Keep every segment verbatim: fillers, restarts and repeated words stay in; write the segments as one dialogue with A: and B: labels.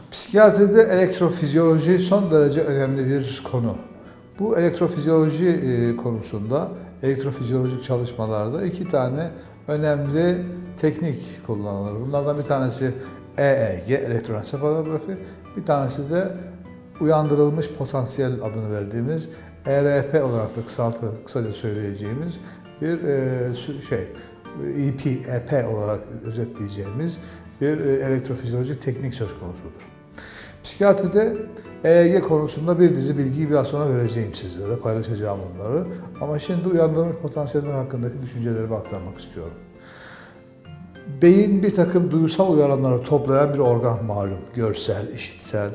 A: Psikiyatride elektrofizyoloji son derece önemli bir konu. Bu elektrofizyoloji konusunda, elektrofizyolojik çalışmalarda iki tane önemli teknik kullanılır. Bunlardan bir tanesi E E G, elektroensefalografi, bir tanesi de uyandırılmış potansiyel adını verdiğimiz E R P olarak da kısaltı, kısaca söyleyeceğimiz bir şey, E P, E P olarak özetleyeceğimiz bir elektrofizyolojik teknik söz konusudur. Psikiyatride E E G konusunda bir dizi bilgiyi biraz sonra vereceğim sizlere, paylaşacağım onları. Ama şimdi uyandırılmış potansiyeller hakkındaki düşüncelerimi aktarmak istiyorum. Beyin bir takım duysal uyaranları toplayan bir organ malum. Görsel, işitsel,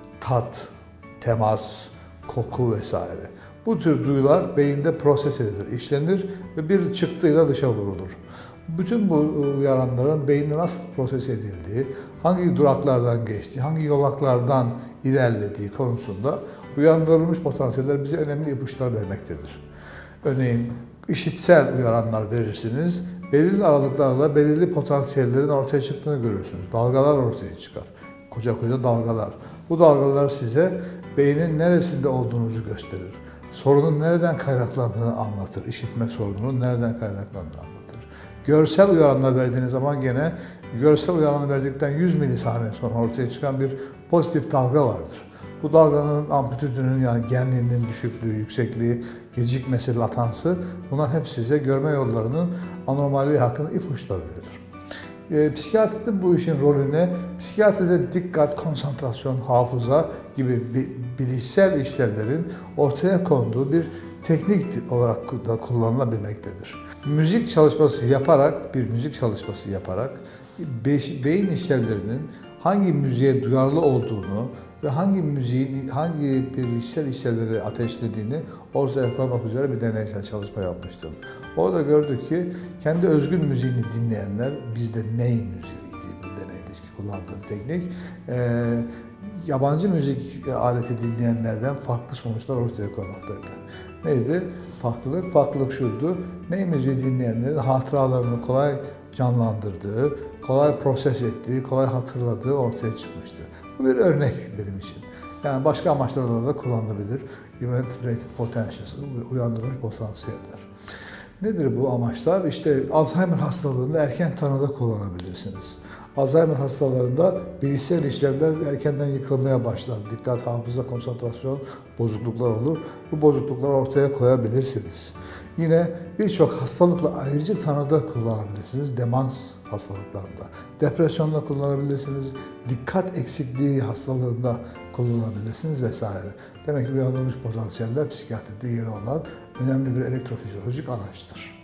A: tat, temas, koku vesaire. Bu tür duyular beyinde proses edilir, işlenir ve bir çıktıyla dışa vurulur. Bütün bu uyaranların beyinde nasıl proses edildiği, hangi duraklardan geçtiği, hangi yolaklardan ilerlediği konusunda uyandırılmış potansiyeller bize önemli ipuçları vermektedir. Örneğin işitsel uyaranlar verirsiniz, belirli aralıklarla belirli potansiyellerin ortaya çıktığını görürsünüz. Dalgalar ortaya çıkar, koca koca dalgalar. Bu dalgalar size beynin neresinde olduğunuzu gösterir. Sorunun nereden kaynaklandığını anlatır, işitme sorununun nereden kaynaklandığını anlatır. Görsel uyaranlar verdiğiniz zaman gene görsel uyaranı verdikten yüz milisaniye sonra ortaya çıkan bir pozitif dalga vardır. Bu dalganın amplitüdünün yani genliğinin düşüklüğü, yüksekliği, gecikmesi, latansı bunlar hep size görme yollarının anomaliği hakkında ipuçları verir. E, psikiyatride bu işin rolüne, psikiyatride dikkat, konsantrasyon, hafıza gibi bilişsel işlevlerin ortaya konduğu bir teknik olarak da kullanılabilmektedir. Müzik çalışması yaparak, bir müzik çalışması yaparak beyin işlevlerinin hangi müziğe duyarlı olduğunu ve hangi müziğin hangi bilişsel işlevleri ateşlediğini ortaya koymak üzere bir deneysel çalışma yapmıştım. Orada gördük ki kendi özgün müziğini dinleyenler, bizde ney müziğiydi bu deneydeki kullandığım teknik, e, yabancı müzik aleti dinleyenlerden farklı sonuçlar ortaya koymaktaydı. Neydi? Farklılık, farklılık şuydu. Ney müziği dinleyenlerin hatıralarını kolay canlandırdığı, kolay proses ettiği, kolay hatırladığı ortaya çıkmıştı. Bu bir örnek benim için. Yani başka amaçlarla da kullanılabilir. Event Related Potentials, uyandırılmış potansiyeller. Nedir bu amaçlar? İşte Alzheimer hastalığında erken tanıda kullanabilirsiniz. Alzheimer hastalarında bilişsel işlevler erkenden yıkılmaya başlar. Dikkat, hafıza, konsantrasyon bozukluklar olur. Bu bozuklukları ortaya koyabilirsiniz. Yine birçok hastalıkla ayrıca tanıda kullanabilirsiniz. Demans hastalıklarında, depresyonda kullanabilirsiniz, dikkat eksikliği hastalığında kullanabilirsiniz vesaire. Demek ki uyandırılmış potansiyeller psikiyatride yeri olan önemli bir elektrofizyolojik araçtır.